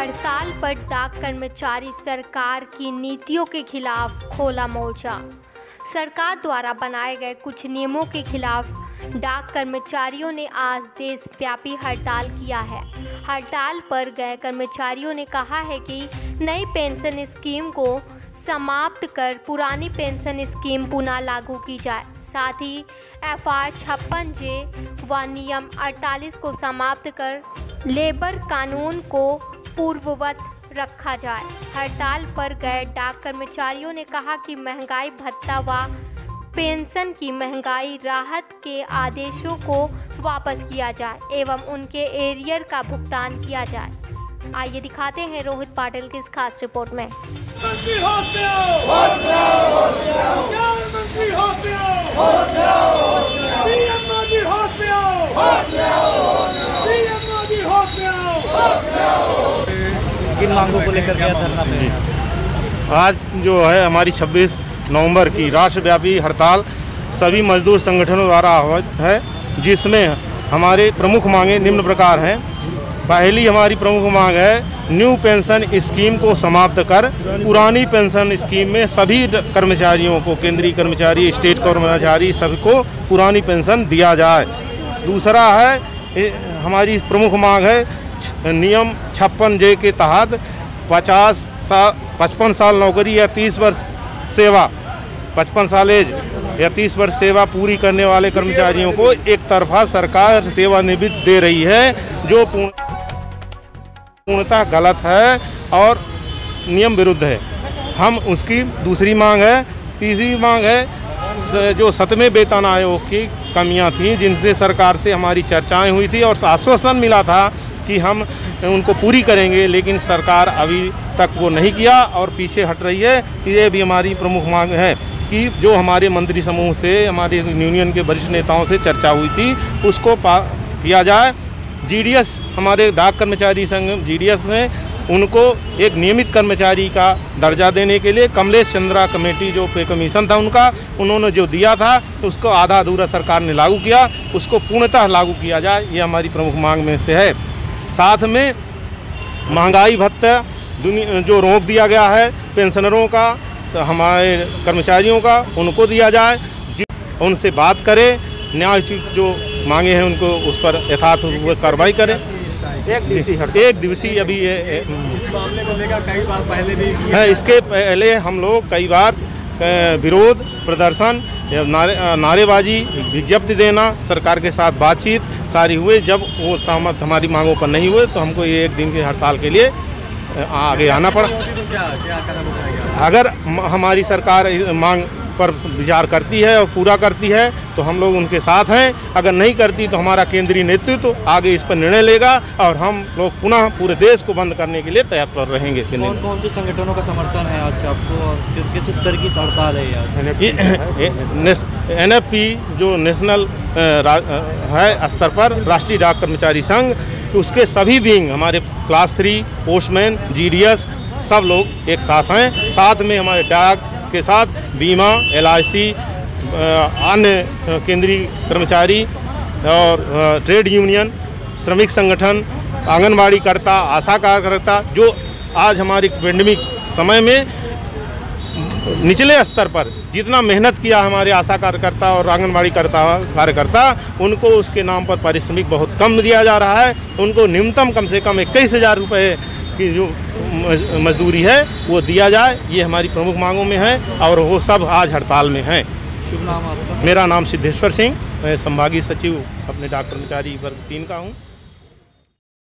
हड़ताल पर डाक कर्मचारी सरकार की नीतियों के खिलाफ खोला मोर्चा। सरकार द्वारा बनाए गए कुछ नियमों के खिलाफ डाक कर्मचारियों ने आज देशव्यापी हड़ताल किया है। हड़ताल पर गए कर्मचारियों ने कहा है कि नई पेंशन स्कीम को समाप्त कर पुरानी पेंशन स्कीम पुनः लागू की जाए। साथ ही FR 56J व नियम 48 को समाप्त कर लेबर कानून को पूर्ववत रखा जाए। हड़ताल पर गए डाक कर्मचारियों ने कहा कि महंगाई भत्ता व पेंशन की महंगाई राहत के आदेशों को वापस किया जाए एवं उनके एरियर का भुगतान किया जाए। आइए दिखाते हैं रोहित पाटिल की इस खास रिपोर्ट में। किन मांगों को लेकर गया धरना पे? आज जो है हमारी 26 नवंबर की राष्ट्रव्यापी हड़ताल सभी मजदूर संगठनों द्वारा आहूत है, जिसमें हमारे प्रमुख मांगें निम्न प्रकार हैं। पहली हमारी प्रमुख मांग है न्यू पेंशन स्कीम को समाप्त कर पुरानी पेंशन स्कीम में सभी कर्मचारियों को, केंद्रीय कर्मचारी, स्टेट कर्मचारी, सबको पुरानी पेंशन दिया जाए। दूसरा है हमारी प्रमुख मांग है नियम 56J के तहत 55 साल नौकरी या 30 वर्ष सेवा, 55 साल एज या 30 वर्ष सेवा पूरी करने वाले कर्मचारियों को एक तरफा सरकार सेवानिवृत्ति दे रही है, जो पूर्णतः गलत है और नियम विरुद्ध है। हम उसकी दूसरी मांग है। तीसरी मांग है जो 7वें वेतन आयोग की कमियां थी, जिनसे सरकार से हमारी चर्चाएं हुई थी और आश्वासन मिला था कि हम उनको पूरी करेंगे, लेकिन सरकार अभी तक वो नहीं किया और पीछे हट रही है। ये भी हमारी प्रमुख मांग है कि जो हमारे मंत्री समूह से, हमारे यूनियन के वरिष्ठ नेताओं से चर्चा हुई थी, उसको किया जाए। GDS, हमारे डाक कर्मचारी संघ GDS ने उनको एक नियमित कर्मचारी का दर्जा देने के लिए कमलेश चंद्रा कमेटी जो पे कमीशन था उन्होंने जो दिया था, तो उसको आधा अधूरा सरकार ने लागू किया, उसको पूर्णतः लागू किया जाए। ये हमारी प्रमुख मांग में से है। साथ में महंगाई भत्ता जो रोक दिया गया है पेंशनरों का, हमारे कर्मचारियों का, उनको दिया जाए। उनसे बात करें, न्याय जो मांगे हैं उनको उस पर यथार्थ कार्रवाई करें। एक दिवसीय अभी इस मामले को लेकर कई बार पहले भी है। इसके पहले हम लोग कई बार विरोध प्रदर्शन, नारेबाजी, विज्ञप्ति देना, सरकार के साथ बातचीत सारी हुए। जब वो सहमत हमारी मांगों पर नहीं हुए तो हमको ये 1 दिन की हड़ताल के लिए आगे आना पड़ा। अगर हमारी सरकार मांग पर विचार करती है और पूरा करती है तो हम लोग उनके साथ हैं। अगर नहीं करती तो हमारा केंद्रीय नेतृत्व आगे इस पर निर्णय लेगा और हम लोग पुनः पूरे देश को बंद करने के लिए तैयार रहेंगे। कौन कौन से संगठनों का समर्थन है आज आपको और किस स्तर की हड़ताल है यार? NFP जो नेशनल है स्तर पर, राष्ट्रीय डाक कर्मचारी संघ, उसके सभी विंग, हमारे क्लास 3 पोस्टमैन, GDS सब लोग एक साथ हैं। साथ में हमारे डाक के साथ बीमा, LIC, अन्य केंद्रीय कर्मचारी और ट्रेड यूनियन, श्रमिक संगठन, आंगनबाड़ी करता, आशा कार्यकर्ता, जो आज हमारी पेंडेमिक समय में निचले स्तर पर जितना मेहनत किया हमारे आशा कार्यकर्ता और आंगनबाड़ी कार्यकर्ता, उनको उसके नाम पर पारिश्रमिक बहुत कम दिया जा रहा है। उनको न्यूनतम कम से कम 21,000 रुपये की जो मजदूरी है वो दिया जाए। ये हमारी प्रमुख मांगों में है और वो सब आज हड़ताल में हैं। शुभ नाम आपका? मेरा नाम सिद्धेश्वर सिंह, मैं संभागीय सचिव अपने डाक कर्मचारी वर्ग 3 का हूँ।